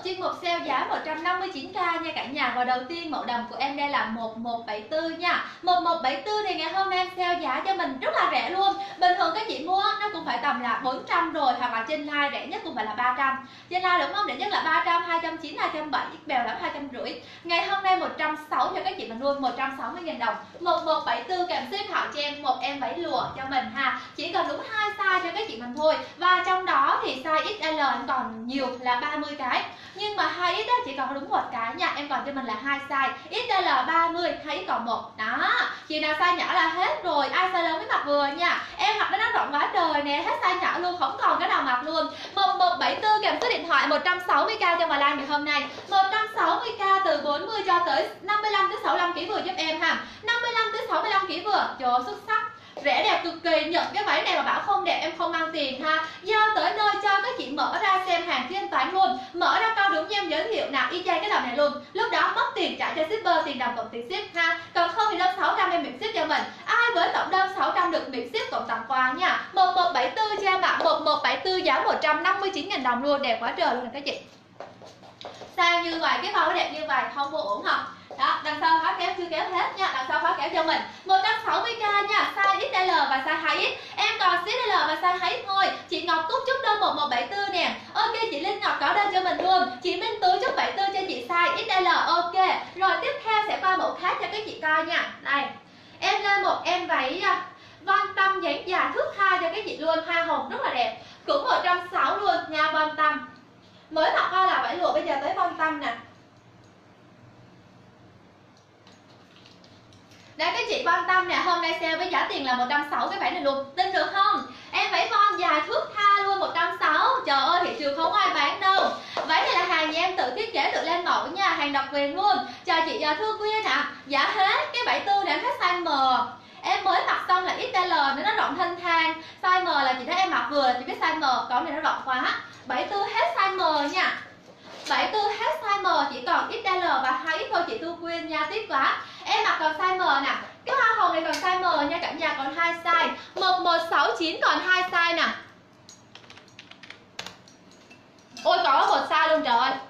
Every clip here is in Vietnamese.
chuyên mục sale giá 159k nha cả nhà. Và đầu tiên mẫu đầm của em đây là 1174 nha. 1174 thì ngày hôm nay em sale giá cho mình rất là rẻ luôn. Bình thường các chị mua nó cũng phải tầm là 400 rồi, hoặc là trên live rẻ nhất cũng phải là 300. Trên live đúng không? Rẻ nhất là 300, 290, 270, bèo lắm 250. Ngày hôm nay 160 cho các chị mình luôn, 160.000 đồng. 1174 kèm ship Thảo cho em một em váy lụa cho mình ha. Chỉ cần đúng 2 size cho các chị mình thôi. Và trong đó thì size XL em còn nhiều là 30 cái. Nhưng mà 2X đó chỉ còn đúng một cái nha. Em còn cho mình là 2 size XL 30, 2X còn 1. Đó. Chị nào size nhỏ là hết rồi. Ai size lớn mới mặc vừa nha. Em mặc nó rộng quá trời nè. Hết size nhỏ luôn, không còn cái nào mặc luôn. 1174 kèm số điện thoại 160k cho mà like ngày hôm nay. 160k từ 40 cho tới 55 tới 65 kg vừa giúp em ha. 55 tới 65 kg vừa. Trời ơi, xuất sắc. Rẻ đẹp cực kỳ. Nhận cái váy này mà bảo không đẹp em không mang tiền ha. Giao tới nơi cho các chị mở ra xem hàng thiên toán luôn. Mở ra coi đúng như em giới thiệu nào, y chang cái đầm này luôn. Lúc đó mất tiền trả cho shipper, tiền đồng cộng tiền ship ha. Còn không thì đơn 600 em miễn ship cho mình. Ai với tổng đơn 600 được miễn ship cộng tặng quà nha. 1174 cho em ạ. 1174 giá 159.000 đồng luôn. Đẹp quá trời luôn nè các chị. Sao như vậy, cái màu đẹp như vậy không vô ổn không? Đó, đằng sau khóa kéo chưa kéo hết nha, đằng sau khóa kéo cho mình 160k nha, size XL và size 2X. Em còn XL và size 2X thôi. Chị Ngọc Cúc chúc đơn 1174 nè. Ok, chị Linh Ngọc có đơn cho mình luôn. Chị Minh Tú chúc 74 cho chị size XL. Ok. Rồi tiếp theo sẽ qua mẫu khác cho các chị coi nha. Đây. Em lên một em váy Văn Tâm dáng dài thước 2 cho các chị luôn, hoa hồng rất là đẹp. Cũng 160 luôn nha Văn Tâm. Mới mặc qua là vải lụa, bây giờ tới Văn Tâm nè. Đây các chị quan tâm nè, hôm nay sale với giá tiền là 160 cái váy này luôn. Tin được không? Em váy von dài thước tha luôn 160. Trời ơi, thị trường không có ai bán đâu. Váy này là hàng nhà em tự thiết kế, tự lên mẫu nha, hàng độc quyền luôn. Chào chị Thư Quyên ạ. Giá hết, cái 74 này em hết size M. Em mới mặc xong là XL nên nó rộng thênh thang. Size M là chị thấy em mặc vừa là chị biết size M, còn này nó rộng quá. 74 hết size M nha. 74 hết size M, chỉ còn XL và 2X thôi chị Thu Quyên nha, tiếc quá. Em mặc còn size M nè. Cái hoa hồng này còn size M nha cả nhà, còn 2 size. 1169 còn 2 size nè. Ôi có một size luôn trời ơi.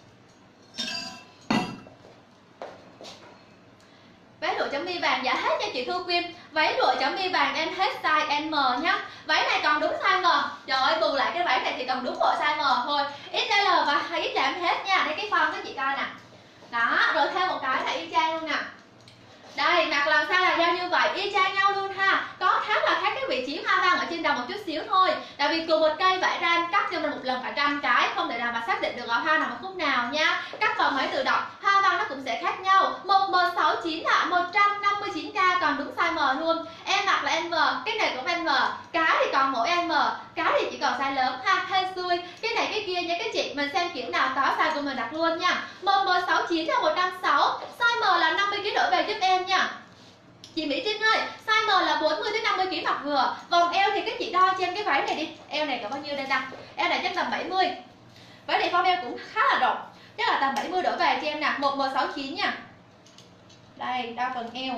Váy lụa chấm mi vàng giá hết nha chị Thu Quyên. Váy lụa chấm mi vàng em hết size M nhá. Váy này còn đúng size M. Trời ơi, bù lại cái váy này thì còn đúng bộ size M thôi. XL và 2X là em hết nha. Đây cái form các chị coi nè. Đó, rồi thêm một cái là y chang luôn nè. Đây, mặc làm sao là giao như vậy, y chang nhau luôn ha. Có khác là khác cái vị trí hoa văn ở trên đầu một chút xíu thôi. Tại vì cùng một cây vải ra em cắt cho mình một lần cả 100 cái, không thể nào mà xác định được ở hoa nào mà khúc nào nha. Cắt vào máy tự động, hoa văn nó cũng sẽ khác nhau. 1169 là 159k còn đúng size M luôn. Em mặc là M, cái này cũng M, cái thì còn mỗi M, cái thì chỉ còn size lớn ha, hên xui. Cái này cái kia nha các chị, mình xem kiểu nào có size của mình đặt luôn nha. 1169 là 160, size M là 50 kg đổi về giúp em nha. Chị Mỹ Trinh ơi, size M là 40 đến 50 kg mặc vừa. Vòng eo thì các chị đo cho em cái váy này đi. Eo này có bao nhiêu đây ta? Eo này chắc tầm 70. Váy này form eo cũng khá là rộng. Chắc là tầm 70 đổi về cho em nè, 1169 nha. Đây, đo phần eo.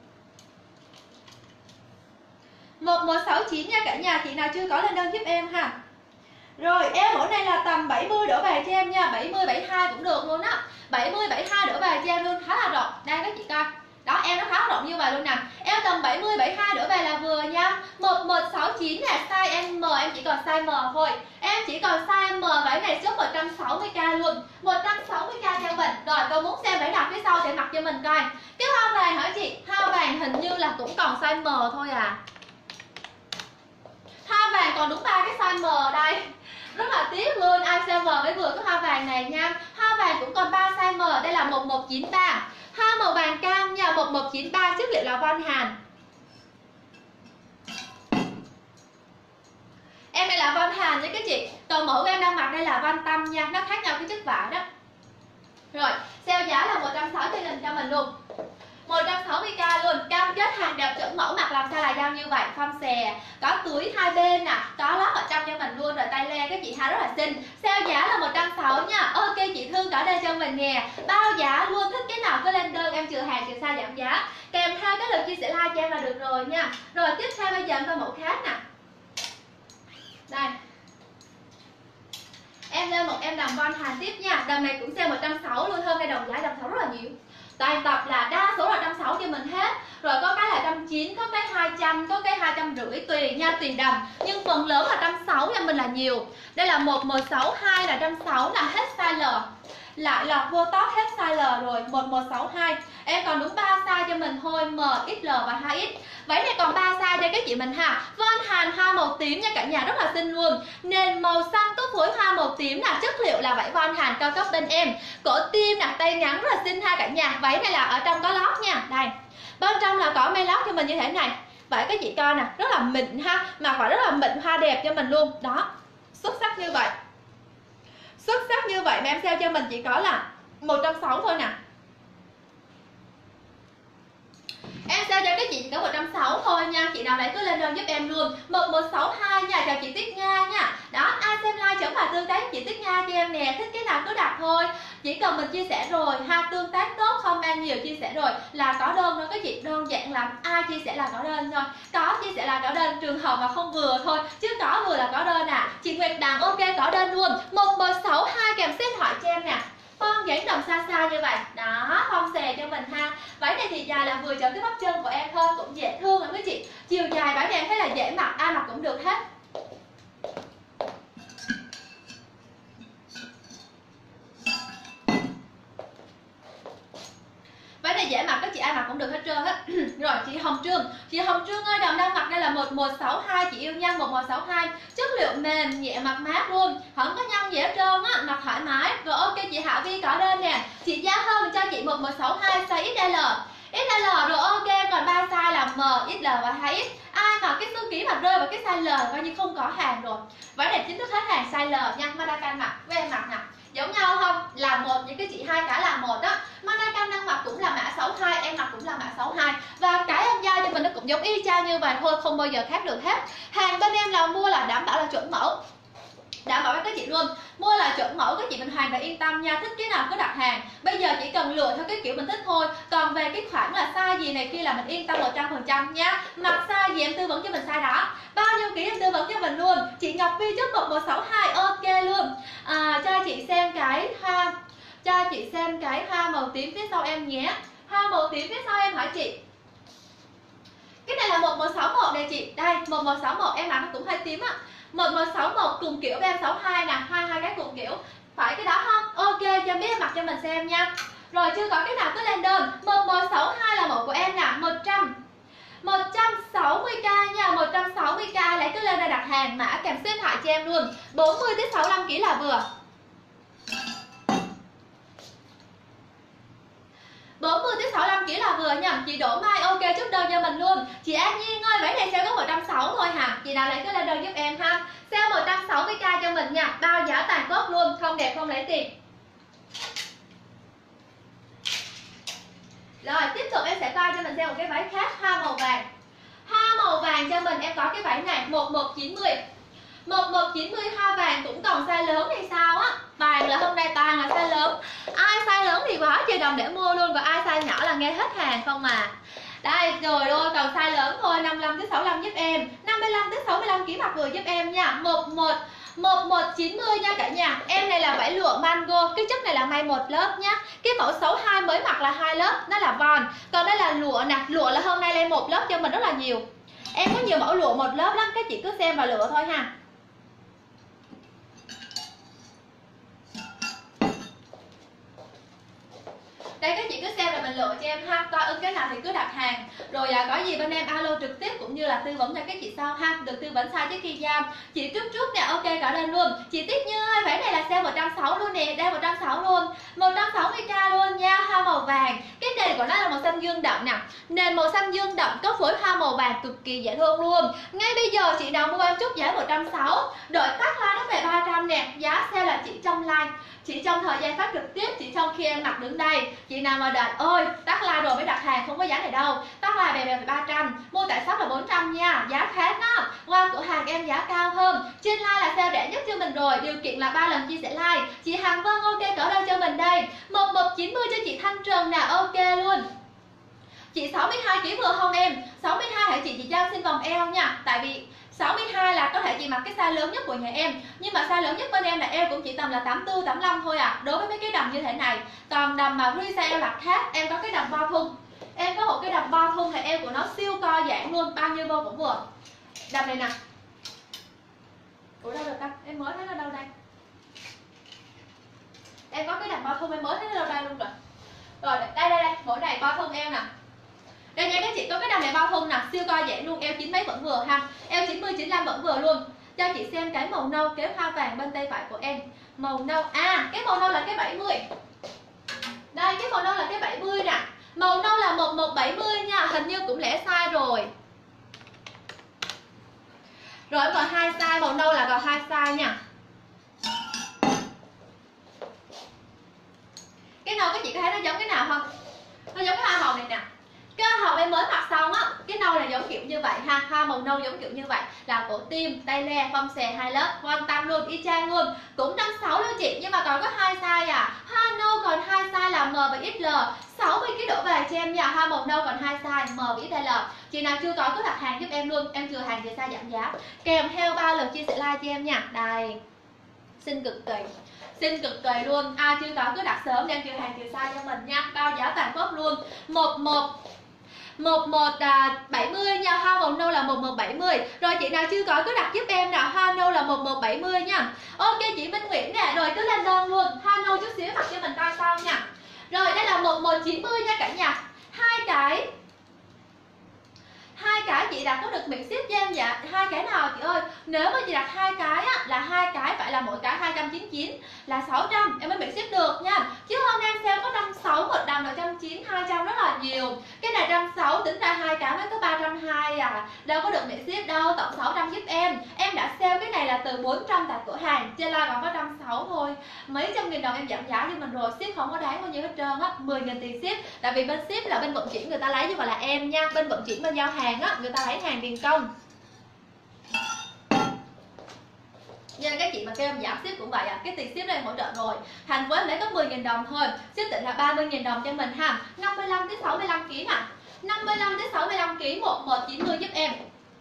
1169 nha cả nhà, chị nào chưa có lên đơn giúp em ha. Rồi, eo mẫu này là tầm 70 đổ về cho em nha, 70 72 cũng được luôn á. 70 72 đổ về cho em luôn, khá là rộng. Đây các chị coi. Đó, eo nó khá rộng như vậy luôn nè. Eo tầm 70 72 đổ về là vừa nha. 1169 là size M, em chỉ còn size M thôi. Em chỉ còn size M, váy này chốt 160k luôn. 160k theo mình. Rồi, cô muốn xem váy nào phía sau sẽ mặc cho mình coi. Cái hoa vàng hả chị? Hoa vàng hình như là cũng còn size M thôi à. Hoa vàng còn đúng 3 cái size M đây. Rất là tiếc luôn, ai sale M mới vừa cái hoa vàng này nha. Hoa vàng cũng còn 3 size M, đây là 1193. Hoa màu vàng cam nha, 1193, chất liệu là von Hàn. Em này là von Hàn nha các chị. Còn mẫu em đang mặc đây là von Tâm nha, nó khác nhau cái chất vải đó. Rồi, sale giá là 160.000 cho mình luôn. 160k luôn, cam kết hàng đẹp chuẩn mẫu, mặc làm sao là giao như vậy, form xè, có túi hai bên nè, có lót ở trong cho mình luôn, rồi tay le các chị ha, rất là xinh. Sale giá là 160 nha. Ok chị Thương có đơn cho mình nè, bao giá luôn, thích cái nào cứ lên đơn, em trừ hàng trừ xa giảm giá, kèm theo cái lượt chia sẻ like cho em là được rồi nha. Rồi tiếp theo bây giờ em coi mẫu khác nè. Đây, em lên một em làm von hàn tiếp nha. Đầm này cũng sale 160 luôn, hôm nay đồng giá 160 rất là nhiều. Toàn tập là đa số là 160 cho mình hết. Rồi có cái là 190, có cái 200, có cái 250 tùy nha, tùy đầm. Nhưng phần lớn là 160 cho mình là nhiều. Đây là 1162 là 160 là hết size L. Lại là vô top hết size L rồi, 1162. Em còn đúng 3 size cho mình thôi, M, XL và 2X. Váy này còn 3 size đây các chị mình ha. Von hàn hoa màu tím nha cả nhà, rất là xinh luôn. Nền màu xanh có phối hoa màu tím là chất liệu là vải von hàn cao cấp bên em. Cổ tim là tay ngắn rất là xinh ha cả nhà. Váy này là ở trong có lót nha. Đây. Bên trong là có may lót cho mình như thế này. Vậy các chị coi nè, rất là mịn ha, mà phải rất là mịn, hoa đẹp cho mình luôn. Đó. Xuất sắc như vậy. Xuất sắc như vậy mà em sale cho mình chỉ có là 160 thôi nè. Em sale cho các chị chỉ có 160 thôi nha. Chị nào lấy cứ lên đơn giúp em luôn. 1162 nha, chào chị Tuyết Nga nha. Đó, ai xem like chấm và tương tác chị Tuyết Nga cho em nè. Thích cái nào cứ đặt thôi. Chỉ cần mình chia sẻ rồi ha, tương tác tốt, comment nhiều, chia sẻ rồi là có đơn thôi các chị. Đơn giản lắm, ai chia sẻ là có đơn thôi. Có chia sẻ là có đơn, trường hợp mà không vừa thôi, chứ có vừa là có đơn à. Chị Nguyệt Đằng ok có đơn luôn. 1162 kèm số điện thoại cho em nè. Con dáng đầm xa xa như vậy. Đó, phong xè cho mình ha. Váy này thì dài là vừa chở cái bắp chân của em thôi, cũng dễ thương lắm quý chị. Chiều dài váy này em thấy là dễ mặc, ai mặc cũng được hết. Váy này dễ mặc, các chị ai mặc cũng được hết trơn hết. Rồi chị Hồng Trương ơi, đầm đang mặc đây là 1162 chị yêu nha, 1162. Chất liệu mềm, nhẹ mặc mát luôn, không có nhăn gì hết trơn á, mặc thoải mái. Rồi ok chị Hạ Vi có đơn nè. Chị giá hơn cho chị 1162 size XL. XL rồi ok, còn 3 size là M, XL và 2X. Ai mà cái số ký mà rơi vào cái size L coi như không có hàng rồi. Váy này chính thức hết hàng size L nha, Madakan mặc với em mặc nè. Giống nhau không? Là một, những cái chị hai cả là một đó. Madakan đang mặc cũng là mã 62, em mặc cũng là mã 62. Và cái em giao cho mình nó cũng giống y chang như vậy thôi, không bao giờ khác được hết. Hàng bên em là mua là đảm bảo là chuẩn mẫu. Đảm bảo với các chị luôn, mua là chuẩn mẫu, các chị mình hoàn toàn yên tâm nha. Thích cái nào cứ đặt hàng. Bây giờ chỉ cần lựa theo cái kiểu mình thích thôi. Còn về cái khoản là size gì này kia là mình yên tâm 100% nha. Mặc size gì em tư vấn cho mình size đó. Bao nhiêu ký em tư vấn cho mình luôn. Chị Ngọc Vi chốt 1162 ok luôn. Cho chị xem cái hoa, cho chị xem cái hoa màu tím phía sau em nhé. Hoa màu tím phía sau em hả chị? Cái này là 1161 này chị. Đây 1161 em mặc nó cũng hơi tím á. 1161 cùng kiểu với em 62 nè, hai cái cùng kiểu. Phải cái đó không? Ok, cho biết em mặc cho mình xem nha. Rồi chưa có cái nào cứ lên đơn. 1162 là mẫu của em nè, 160k nha, 160k lấy cứ lên ra đặt hàng, mã kèm số điện thoại cho em luôn. 40 tới 65 kg là vừa. 40 tới 65 kg là vừa nha. Chị Đỗ Mai ok chốt đơn cho mình luôn. Chị An Nhiên ơi, váy này sale có 160 thôi hả? Chị nào lấy cứ lên đơn giúp em ha. Sale 160k cho mình nha, bao giá toàn quốc luôn, không đẹp không lấy tiền. Rồi tiếp tục em sẽ coi cho mình xem một cái váy khác, hoa màu vàng. Hoa màu vàng cho mình em có cái váy này 1190. 1190 hoa vàng cũng còn size lớn hay sao á. Vàng là hôm nay toàn là size lớn. Ai size lớn thì quá trời đồng để mua luôn. Và ai size nhỏ là nghe hết hàng không à. Đây rồi ơi, còn size lớn thôi, 55 tới 65 giúp em, 55 tới 65 kg mặc vừa giúp em nha. 1190 nha cả nhà. Em này là vải lụa mango, cái chất này là may một lớp nhá. Cái mẫu 62 mới mặc là 2 lớp, nó là von. Còn đây là lụa nè, lụa là hôm nay lên một lớp cho mình rất là nhiều. Em có nhiều mẫu lụa một lớp lắm, các chị cứ xem và lựa thôi ha. Đây các chị cứ xem rồi mình lựa cho em ha, coi ưng cái nào thì cứ đặt hàng. Rồi có gì bên em alo trực tiếp cũng như là tư vấn cho các chị sau ha, được tư vấn sai trước khi giao. Chị Trúc nè, ok cả lên luôn. Chị Tuyết Như ơi, váy này là sale 160 luôn nè, đây 160 luôn, 160k luôn nha, hoa màu vàng. Cái nền của nó là màu xanh dương đậm nè, nền màu xanh dương đậm có phối hoa màu vàng cực kỳ dễ thương luôn. Ngay bây giờ chị nào mua em Trúc giá 160, đợi tắt like nó về 300 nè, giá sale là chỉ trong like. Chỉ trong thời gian phát trực tiếp, chỉ trong khi em mặc đứng đây. Chị nào mà đợi ơi tắt like rồi mới đặt hàng, không có giá này đâu. Tắt like về 300, mua tại shop là 400 nha, giá khác đó. Qua cửa hàng em giá cao hơn. Trên like là sale rẻ nhất cho mình rồi, điều kiện là 3 lần chia sẻ like. Chị Hằng Vân ok cỡ đâu cho mình đây. 1190 cho chị Thanh Trần nè, ok luôn. Chị 62 kg vừa không em? 62 hả chị? Chị cho xin vòng eo nha. Tại vì 62 là có thể chị mặc cái size lớn nhất của nhà em, nhưng mà size lớn nhất bên em là eo cũng chỉ tầm là 84, 85 thôi à, đối với mấy cái đầm như thế này. Còn đầm mà free size eo là khác, em có cái đầm bao thun, em có một cái đầm bao thun thì eo của nó siêu co giãn luôn, bao nhiêu vô cũng vừa. Đầm này nè, ủa đâu được ta, em mới thấy nó đâu đây, em có cái đầm bao thun em mới thấy nó đâu đây luôn rồi. Rồi đây, mỗi này bao thun eo nè. Đây nha các chị, có cái đầm này bao thun nè, siêu co giãn luôn, eo 9 mấy vẫn vừa ha. Eo 90 95 vẫn vừa luôn. Cho chị xem cái màu nâu kéo hoa vàng bên tay phải của em. Màu nâu, cái màu nâu là cái 70. Đây, cái màu nâu là cái 70 nè. Màu nâu là 1170 nha, hình như cũng lẻ size rồi. Rồi còn 2 size, màu nâu là còn 2 size nha. Cái nâu các chị có thấy nó giống cái nào không? Nó giống cái hoa hồng này nè. Cái hoa hồng em mới mặc xong á, cái nâu là giống kiểu như vậy ha, hoa màu nâu giống kiểu như vậy, là cổ tim, tay le, phong xè 2 lớp, quan tâm luôn, y chang luôn, cũng 56 luôn chị, nhưng mà còn có 2 size à. Hoa nâu còn 2 size là M và XL, 60 kg đổ về cho em nha. Hoa màu nâu còn 2 size M và XL. Chị nào chưa có cứ đặt hàng giúp em luôn, em chừa hàng thì size giảm giá, kèm theo 3 lần chia sẻ like cho em nha. Đây, xinh cực kỳ luôn, ai chưa có cứ đặt sớm đem chừa hàng chừa size cho mình nha, bao giá toàn quốc luôn. 1170 nha, hoa màu nâu là 1170. Rồi chị nào chưa có cứ đặt giúp em nào, hoa nâu là 1170 nha. Ok chị Minh Nguyễn nè, rồi cứ lên đơn luôn, hoa nâu chút xíu mặc cho mình coi sau nha. Rồi đây là 1190 nha cả nhà. Hai cái chị đặt có được miễn ship cho em dạ? 2 cái nào chị ơi? Nếu mà chị đặt 2 cái á, là 2 cái phải là mỗi cái 299 là 600 em mới miễn ship được nha. Chứ hôm nay em sale có 160, một đầm là 190, 200 rất là nhiều. Cái này 160 tính ra 2 cái mới có 320 à. Đâu có được miễn ship đâu, tổng 600 giúp em. Em đã sale cái này là từ 400 tại cửa hàng, trên live còn có 160 thôi. Mấy trăm nghìn đồng em giảm giá cho mình rồi, ship không có đáng bao nhiêu hết trơn á, 10.000 tiền ship. Tại vì bên ship là bên vận chuyển người ta lấy chứ không phải là em nha, bên vận chuyển bên giao hàng á, người ta lấy hàng tiền công. Nên các chị mà kêu em giảm ship cũng vậy à, cái tiền ship này hỗ trợ rồi. Thành phố em lấy có 10.000 đồng thôi, ship định là 30.000 đồng cho mình ha. 55 đến 65 kg nè. 55 đến 65 kg 1190 giúp em.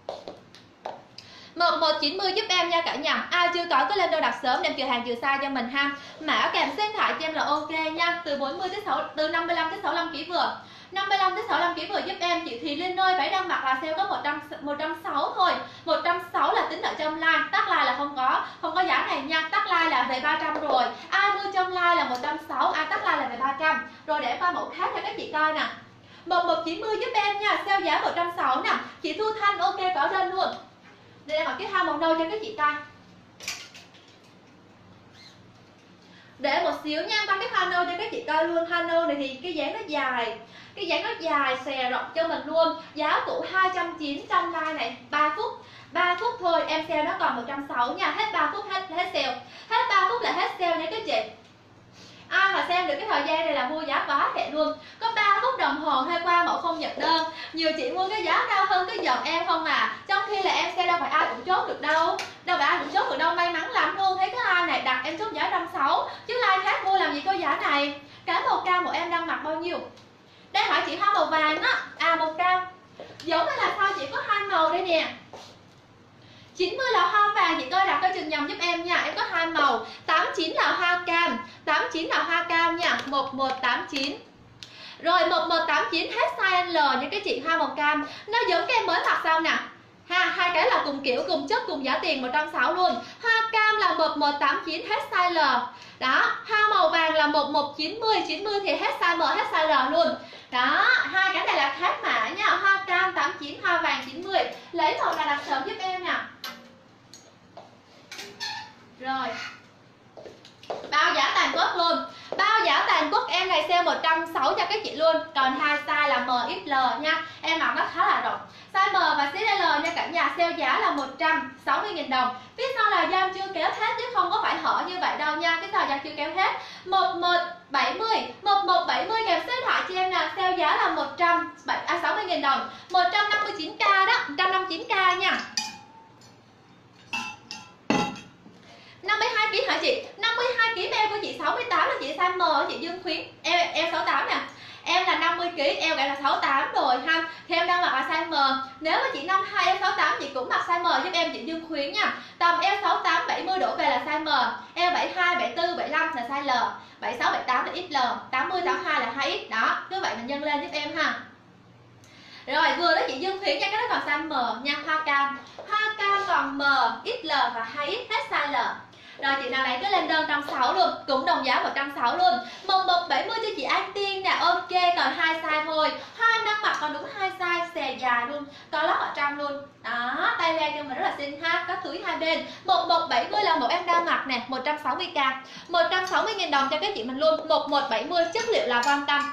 1190 giúp em nha cả nhà. Ai chưa có cứ lên đơn đặt sớm đem chừa hàng chừa size cho mình ha. Mã kèm số điện thoại cho em là ok nha, từ 55 đến 65 kg vừa. 55 đến 65 kg vừa giúp em. Chị Thùy Linh ơi, váy đang mặc là sale có 160 thôi. 160 là tính ở trong like, tắt like là không có giá này nha. Tắt like là về 300 rồi. Ai mua trong like là 160, ai tắt like là về 300. Rồi để qua mẫu khác cho các chị coi nè. 1190 giúp em nha, sale giá 160 nè. Chị Thu Thanh ok có đơn luôn. Đây là mặc cái hoa màu nâu cho các chị coi. Để một xíu nha, qua cái hoa nâu cho các chị coi luôn. Hoa nâu này thì cái dáng nó dài, xòe rộng cho mình luôn. Giá cũ 290 trong like này, 3 phút thôi, em sale nó còn 160 nha. Hết 3 phút hết sale. Hết 3 phút là hết sale nha các chị. Ai mà xem được cái thời gian này là mua giá quá rẻ luôn. Có 3 phút đồng hồ hay qua mẫu không nhận đơn. Nhiều chị mua cái giá cao hơn cái giọt em không à. Trong khi là em sale đâu phải ai cũng chốt được đâu. May mắn lắm luôn. Thấy cái like này đặt em chốt giá 160. Chứ like khác mua làm gì có giá này. Cái màu cam của em đang mặc bao nhiêu? Đây hỏi chị hoa màu vàng á. À màu cam. Giống như là sao chị có 2 màu đây nè. 90 là hoa vàng, chị coi đặt coi chừng nhầm giúp em nha. Em có 2 màu. 89 là hoa cam. 89 là hoa cam nha. 1189. Rồi 1189 hết size L nha các chị, hoa màu cam. Nó giống cái em mới mặc xong nè. Ha, 2 cái là cùng kiểu, cùng chất, cùng giá tiền 160 luôn. Hoa cam là 1189 hết size L. Đó, hoa màu vàng là 1190, 90 thì hết size M, hết size L luôn. Đó, 2 cái này là khác mã nha. Hoa cam 89, hoa vàng 90. Lấy một là đặt sớm giúp em nè. Rồi. Bao giá toàn quốc luôn. Bao giá toàn quốc em này sale 160 cho các chị luôn. Còn 2 size là M, XL nha. Em mặc nó khá là rộng. Size M và XL nha cả nhà, sale giá là 160.000 đồng. Phía sau là do chưa kéo hết chứ không có phải hở như vậy đâu nha. Cái sau da chưa kéo hết. 1170 kèm số điện thoại cho em nè, sale giá là 60.000 đồng. 159k đó, 159k nha. 52 kg hả chị? 52 kg eo của chị 68 là chị size M, chị Dương Khuyến. Eo 68 nè. Em là 50 kg, eo gọi là 68 rồi ha. Thì em đang mặc là size M. Nếu mà chị 52 eo 68 chị cũng mặc size M giúp em chị Dương Khuyến nha. Tầm 72, 74, 75 là size L, 76, 78 là XL, 80, 82 là 2X. Đó, cứ vậy mình nhân lên giúp em ha. Rồi vừa đó chị Dương Thủy nha, cái đó còn size M nha, hoa cam còn M, XL và 2X hết size L. Rồi chị nào này cứ lên đơn 160 luôn, cũng đồng giá 160 luôn. 1170 cho chị An Tiên nè, ok, còn 2 size thôi. Hoa em đang mặc còn đúng 2 size, xè dài luôn, có lót ở trong luôn. Đó, tay len cho mình rất là xinh ha, có túi hai bên. 1170 là một em đang mặc nè, 160k, 160.000 đồng cho các chị mình luôn. 1170 chất liệu là quan tâm.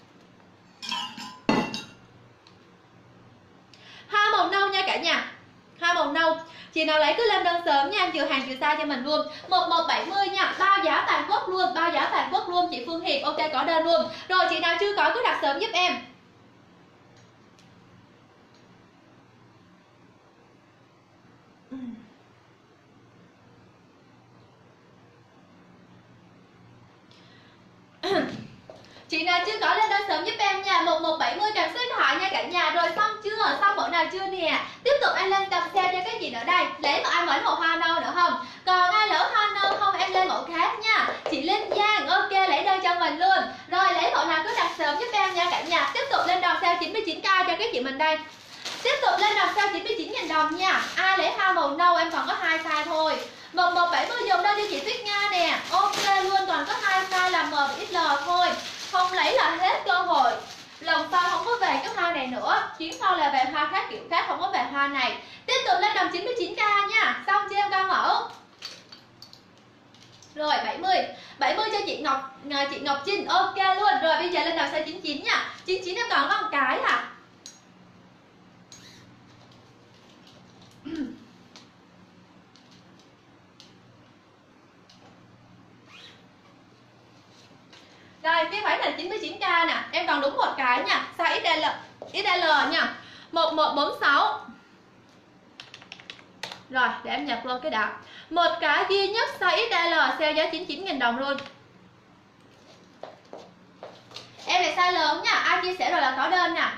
Hoa màu nâu nha cả nhà, hoa màu nâu. Chị nào lấy cứ lên đơn sớm nha, em chừa hàng chừa size cho mình luôn. 1170 nha, bao giá toàn quốc luôn, bao giá toàn quốc luôn chị Phương Hiệp, ok có đơn luôn. Rồi chị nào chưa có cứ đặt sớm giúp em. Chị nào chưa có lên đơn sớm giúp em nha. 1170 kèm số điện thoại nha cả nhà. Rồi xong chưa? Xong mẫu nào chưa nè? Tiếp tục em lên cầm xe cho các chị nữa đây. Lấy mẫu ai mở mẫu hoa nâu nữa không? Còn ai lỡ hoa nâu không em lên mẫu khác nha. Chị Linh Giang ok lấy đơn cho mình luôn. Rồi lấy mẫu nào cứ đặt sớm giúp em nha cả nhà. Tiếp tục lên đòn sale 99k cho các chị mình đây. Tiếp tục lên đòn sale 99.000 đồng nha. Ai lấy hoa màu nâu em còn có 2 size thôi. 1170 dùng đơn cho chị Tuyết Nga nè. Ok luôn, còn có 2 size là M và XL thôi. Không lấy là hết cơ hội. Lần sau không có về cái hoa này nữa, chuyến sau là về hoa khác kiểu khác, không có về hoa này. Tiếp tục lên đồng 99k nha. Xong chưa em cao mẫu. Rồi 70 cho chị Ngọc Trinh ok luôn. Rồi bây giờ lên đồng size 99 nha. 99 em còn có một cái à. Rồi cái váy này 99k nè, em còn đúng một cái nha, size XL nha, 1146. Rồi để em nhập luôn cái đã. Một cái duy nhất size XL sale giá 99.000 đồng luôn. Em này size lớn nha, ai chia sẻ rồi là có đơn nè.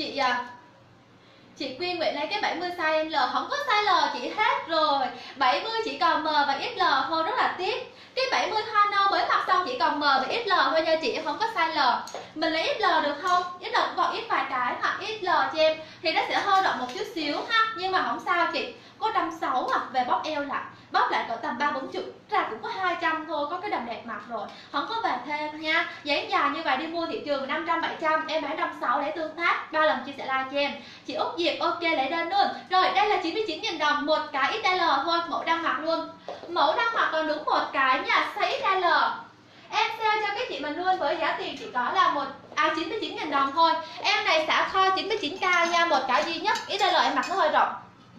Chị Quyên Nguyễn lấy cái 70 size L, không có size L chị hết rồi. 70 chỉ còn M và XL thôi, rất là tiếc. Cái 70 hoa nâu mới mặc xong chỉ còn M và XL thôi nha chị, không có size L. Mình lấy XL được không? XL cũng còn ít vài cái hoặc XL cho em thì nó sẽ hơi rộng một chút xíu ha, nhưng mà không sao chị. Có 160 à, về bóp eo lại, bóp lại cỡ tầm 30-40 ra cũng có 200 thôi, có cái đầm đẹp mặc rồi, không có về thêm nha. Dáng dài như vậy đi mua thị trường 500-700, em bán 160 để tương tác 3 lần chia sẻ like cho em. Chị Út Diệp ok lấy đơn luôn. Rồi đây là 99.000 đồng một cái XL thôi, mẫu đang mặc luôn. Mẫu đang mặc còn đúng một cái nha, size XL. Em sale cho các chị mình luôn với giá tiền chỉ có là 99.000 đồng thôi. Em này xả kho 99k nha, một cái duy nhất. XL em mặc nó hơi rộng.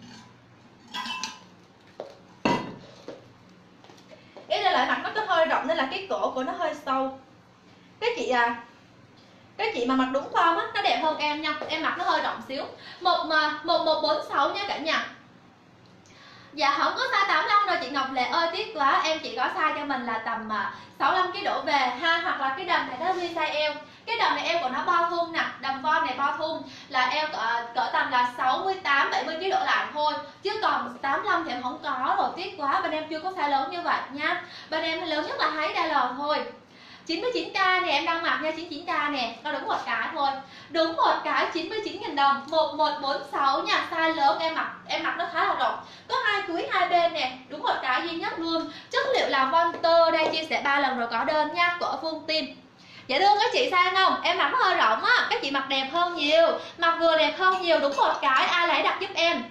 XL mặc nó có hơi rộng nên là cái cổ của nó hơi sâu. Cái chị mà mặc đúng form á, nó đẹp hơn em nha. Em mặc nó hơi rộng xíu. 1146 nha cả nhà. Dạ không có size 85 rồi chị Ngọc Lệ ơi, tiếc quá. Em chỉ có size cho mình là tầm 65 kg đổ về ha. Hoặc là cái đầm này nó size eo. Cái đầm này eo của nó bo thun nè. Đầm von này bo thun là eo cỡ tầm là 68-70 kg đổ lại thôi. Chứ còn 85 thì em không có rồi, tiếc quá. Bên em chưa có size lớn như vậy nha. Bên em lớn nhất là 2XL thôi. 99k nè, em đang mặc nha, 99k nè, có đúng một cái thôi. Đúng một cái 99.000 đồng, 1146 nha, size lớn em mặc nó khá là rộng. Có hai túi hai bên nè, đúng một cái duy nhất luôn. Chất liệu là von tơ, đây chia sẻ 3 lần rồi có đơn nha, của Phương Tim. Dạ thương các chị sang không? Em mặc nó hơi rộng á, các chị mặc đẹp hơn nhiều, mặc vừa đẹp hơn nhiều, đúng một cái, ai lấy đặt giúp em.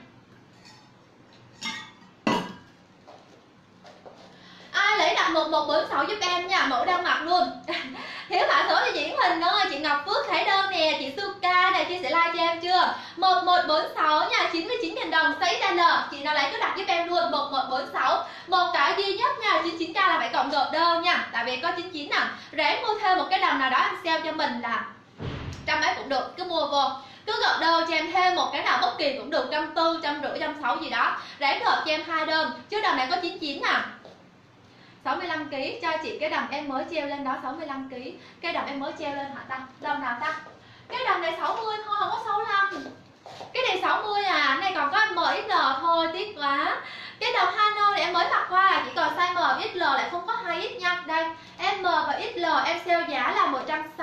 Ai lấy đặt 1146 giúp em nha, mẫu đang mặc luôn. Thiếu mã số cho chị Yến Huỳnh ơi, chị Ngọc Phước thấy đơn nè, chị Suka này chia sẻ like cho em chưa? 1146 nha, 99.000 đồng size L. Chị nào lấy cứ đặt giúp em luôn 1146. Một cái duy nhất nha, 99k là phải cộng gộp đơn nha, tại vì có 99 nè. Ráng mua thêm một cái đầm nào đó em sale cho mình là trăm mấy cũng được, cứ mua vô. Cứ gộp đơn cho em thêm một cái nào bất kỳ cũng được, 140, 150, 160 gì đó. Ráng gộp cho em 2 đơn, chứ đầm này có 99 nè. 65kg cho chị cái đầm em mới treo lên đó 65kg. Cái đầm em mới treo lên hả ta? Đầm nào ta? Cái đầm này 60 thôi, không có 65. Cái này 60 à, này còn có MXL thôi, tiếc quá. Cái đầm Hano này em mới mặc qua là chỉ còn size M, XL lại không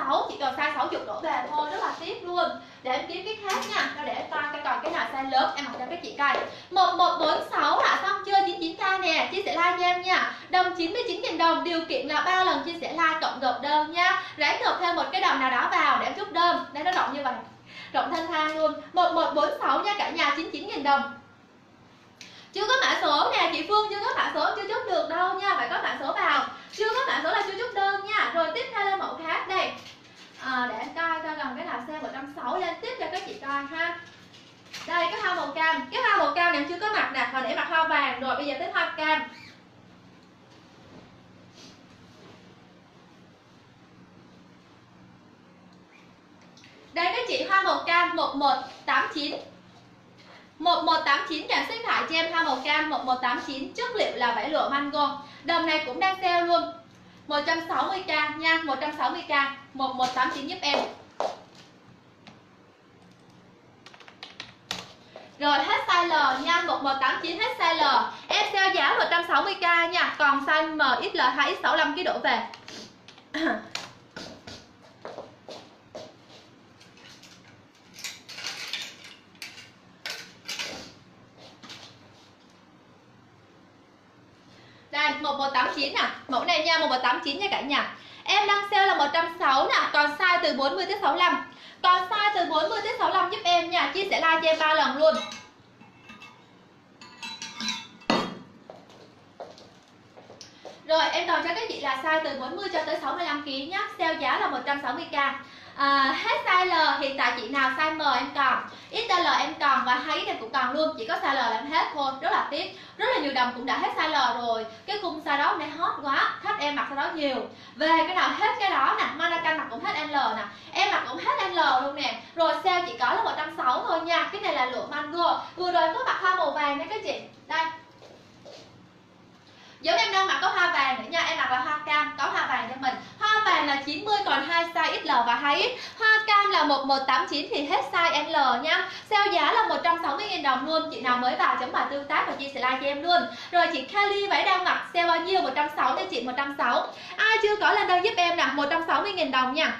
160, chỉ còn size 60 đổ về thôi, rất là tiếc luôn. Để em kiếm cái khác nha, để em coi còn cái nào size lớn em mặc cho các chị coi. 1146 đã xong chưa? 99k nè, chia sẻ like cho em nha. Đồng 99.000 đồng, điều kiện là 3 lần chia sẻ like cộng gộp đơn nha. Ráng gộp thêm một cái đồng nào đó vào để em chốt đơn. Đây nó rộng như vậy, rộng thanh thang luôn. 1146 nha cả nhà, 99.000 đồng. Chưa có mã số nè, chị Phương chưa có mã số, chưa chốt được đâu nha, phải có mã số vào. Chưa có mã số là chưa chốt đơn nha. Rồi tiếp theo lên mẫu khác đây. Để em coi gần cái nào xe 160 lên tiếp cho các chị coi ha. Đây cái hoa màu cam, cái hoa màu cam này em chưa có mặc nè, hồi nãy mặc hoa vàng rồi, bây giờ tới hoa cam. Đây các chị, hoa màu cam 1189. 1189 kèm số điện thoại cho em, hoa màu cam 1189, chất liệu là vải lụa mango. Đầm này cũng đang sale luôn. 160k nha, 160k, 1189 giúp em. Rồi hết size L nha, 1189 hết size L. Em sale giá 160k nha, còn size M, XL, 2X65 kg đổ về. Đây 1189 nè, mẫu này nha, 1189 nha cả nhà. Em đang sale là 160 nè, còn size từ 40 tới 65. Còn size từ 40 tới 65 giúp em nha, chia sẻ like cho em 3 lần luôn. Rồi em còn cho các chị là size từ 40 cho tới 65 kg nhé, sale giá là 160k. Hết size L, hiện tại chị nào size M em còn, XL em còn và 2X em cũng còn luôn, chỉ có size L là em hết thôi, rất là tiếc. Rất là nhiều đầm cũng đã hết size L rồi, cái khung size đó này hot quá, khách em mặc size đó nhiều. Về cái nào hết cái đó nè, Mannequin mặc cũng hết L nè, em mặc cũng hết L luôn nè. Rồi sale chỉ có là 160 thôi nha, cái này là lụa mango. Vừa rồi em có mặc hoa màu vàng nha các chị, đây. Giống em đang mặc có hoa vàng nữa nha, em mặc là hoa cam, có hoa vàng cho mình. Hoa vàng là 90 còn 2 size XL và 2X. Hoa cam là 1189 thì hết size L nha. Sale giá là 160.000 đồng luôn. Chị nào mới vào chấm bài tương tác và chia sẻ like cho em luôn. Rồi chị Kelly váy đang mặc sale bao nhiêu? 160 cho chị 160. Ai chưa có lên đơn giúp em nè, 160.000 đồng nha.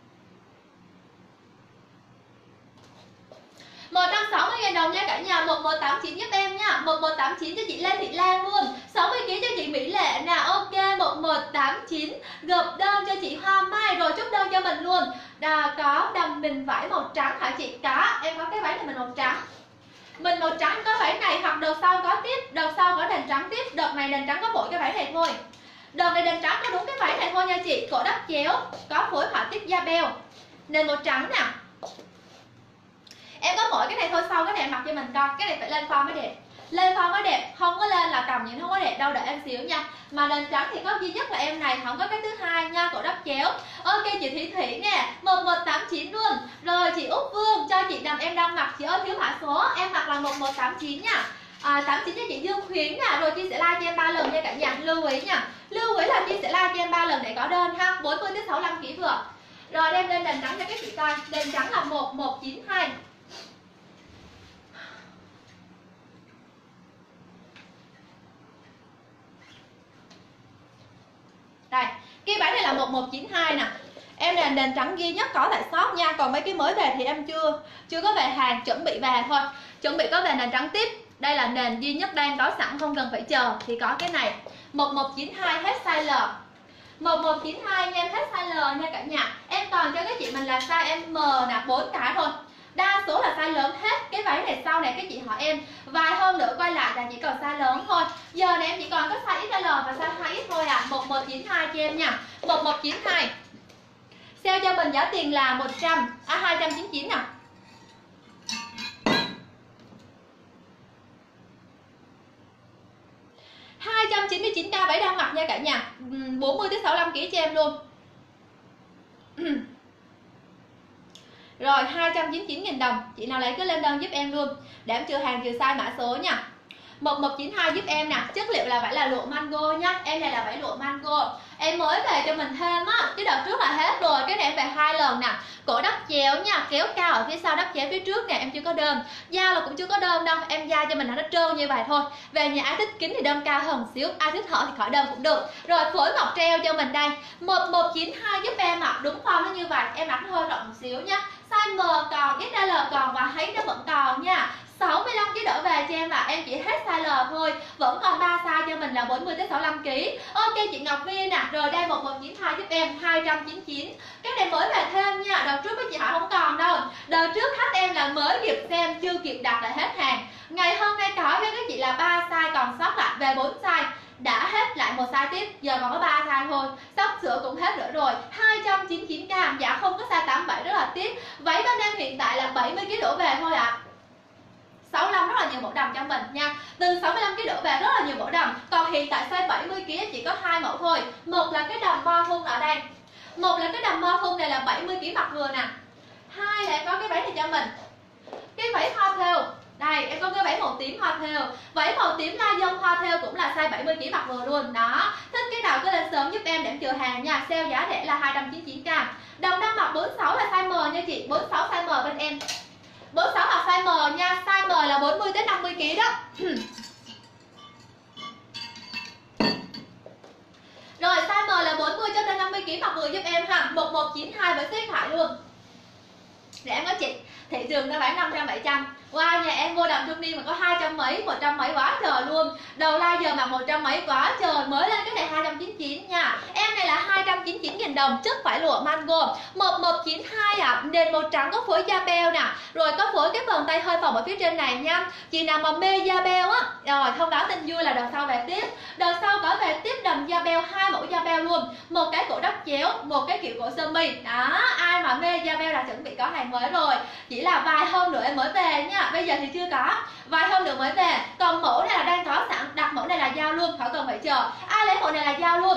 160.000 đồng nha cả nhà, 1189 giúp em nha. 1189 cho chị Lê Thị Lan luôn, 60kg cho chị Mỹ Lệ nè. Ok, 1189 gộp đơn cho chị Hoa Mai, rồi chốt đơn cho mình luôn. Có đầm mình vải màu trắng hả chị? Có, em có cái váy này mình màu trắng. Mình màu trắng có váy này, hoặc đợt sau có tiếp, đợt sau có đền trắng tiếp. Đợt này đền trắng có mỗi cái váy này thôi. Đợt này đền trắng có đúng cái váy này thôi nha chị. Cổ đắp chéo, có phối họa tiết da beo, nền màu trắng nè. Em có mỗi cái này thôi, sau cái này em mặc cho mình coi. Cái này phải lên form mới đẹp, lên form mới đẹp, không có lên là cầm những không có đẹp đâu, đợi em xíu nha. Mà nền trắng thì có duy nhất là em này, không có cái thứ hai nha, cổ đắp chéo. Ok chị Thủy Thủy nè, 1189 luôn. Rồi chị Úc Vương, cho chị đầm em đang mặc, chị ơi thiếu mã số, em mặc là 1189 nha. 89 cho chị Dương Khuyến nè. Rồi chia sẻ like cho em 3 lần nha cả nhà, lưu ý nha, lưu ý là chia sẻ like cho em 3 lần để có đơn ha. 40 tới 65 kg vừa. Rồi đem lên nền trắng cho các chị coi, nền trắng là 1192. Đây, cái váy này là 1192 nè. Em là nền trắng duy nhất có tại shop nha, còn mấy cái mới về thì em chưa có về hàng, chuẩn bị về thôi. Chuẩn bị có về nền trắng tiếp. Đây là nền duy nhất đang có sẵn, không cần phải chờ thì có cái này. 1192 hết size L. 1192 nha em, hết size L nha cả nhà. Em còn cho các chị mình là size M nè, 4 cái thôi. Đa số là size lớn hết. Cái váy này sau này các chị hỏi em, vài hôm nữa quay lại là chỉ còn size lớn thôi. Giờ này em chỉ còn có size XL và size 2X thôi à. 1192 cho em nha, 1192. Sale cho mình giá tiền là 299 nè. $299k váy đang mặc nha cả nhà. 40 tới 65 kg cho em luôn. Rồi 299.000 đồng. Chị nào lấy cứ lên đơn giúp em luôn. Để em trừ hàng trừ size mã số nha. 1192 giúp em nè, chất liệu là vải là lụa mango nhá. Em này là vải lụa mango. Em mới về cho mình thêm á, cái đợt trước là hết rồi, cái này em về 2 lần nè. Cổ đắp chéo nha, kéo cao ở phía sau, đắp chéo phía trước nè, em chưa có đơm. Da là cũng chưa có đơm đâu, em da cho mình nó trơn như vậy thôi. Về nhà ai thích kín thì đơm cao hơn xíu, ai thích hở thì khỏi đơm cũng được. Rồi phối ngọc treo cho mình đây, 1192 giúp em ạ. Đúng form nó như vậy, em mặc hơi rộng một xíu nhá. Size M còn, XL còn và thấy nó vẫn còn nha. 65 kg đỡ về cho em là em chỉ hết size L thôi. Vẫn còn 3 size cho mình là 40 tới 65 kg. Ok chị Ngọc Vi nè. Rồi đây 1192 giúp em 299. Cái này mới về thêm nha. Đợt trước với chị Hỏi không còn đâu. Đợt trước khách em là mới kịp xem, chưa kịp đặt là hết hàng. Ngày hôm nay có cho các chị là 3 size còn sót lại về 4 size. Đã hết lại một size tiếp, giờ còn có 3 size thôi. Sắp sửa cũng hết nữa rồi. 299k, dạ không có size 87 rất là tiếc. Váy bên em hiện tại là 70 kg đổ về thôi ạ. 65 rất là nhiều mẫu đầm cho mình nha. Từ 65 kg đổ về rất là nhiều mẫu đầm. Còn hiện tại size 70 kg chỉ có 2 mẫu thôi. Một là cái đầm bo thun ở đây. Một là cái đầm bo thun này là 70 kg mặc vừa nè. Hai là em có cái váy này cho mình. Cái váy hoa thêu. Đây, em có cái váy màu tím hoa thêu. Váy màu tím la dông hoa thêu cũng là size 70 kg mặc vừa luôn. Đó. Thích cái nào cứ lên sớm giúp em để em chờ hàng nha. Sale giá rẻ là 299k. Đầm đang mặc 46 là size M nha chị. 46 size M bên em. 46 là size M nha, size M là 40 tới 50 kg đó. Rồi size M là 40 cho tới 50 kg mặc vừa giúp em ha. 1192 với số điện thoại luôn. Để em có chị, thị trường nó bán 500 700. Wow, nhà em vô đầm trung niên mà có 200 mấy, 100 mấy quá trời luôn. Đầu like giờ mà 100 mấy quá trời, mới lên cái này 299 nha. Em này là 299.000 đồng, chất vải lụa mango. 1192 ạ. Nền màu trắng có phối da beo nè. Rồi có phối cái phần tay hơi phồng ở phía trên này nha. Chị nào mà mê da beo á, rồi thông báo tin vui là đợt sau về tiếp. Đợt sau có về tiếp đầm da beo, 2 mẫu da beo luôn. Một cái cổ đắp chéo, một cái kiểu cổ sơ mi. Đó, ai mà mê da beo là chuẩn bị có hàng mới rồi. Chỉ là vài hôm nữa em mới về nha. Bây giờ thì chưa có, vài hôm nữa mới về. Còn mẫu này là đang có sẵn, đặt mẫu này là giao luôn, khỏi cần phải chờ. Ai lấy mẫu này là giao luôn.